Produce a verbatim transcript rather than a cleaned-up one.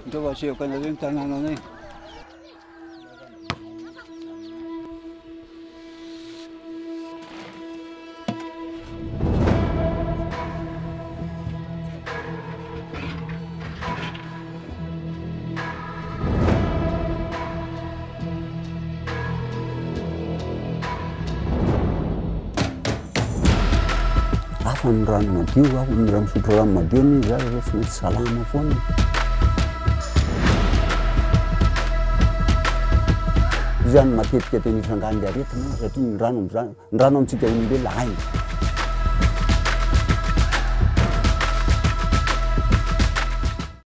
Então achei o canal tá na não. Afa ny rano madio, afa ny rano misotro rano madio ny za rehefa mety salama foana. Izany matetika tena isangany le aretina satria ny rano ny rano amintsika olombelona aina.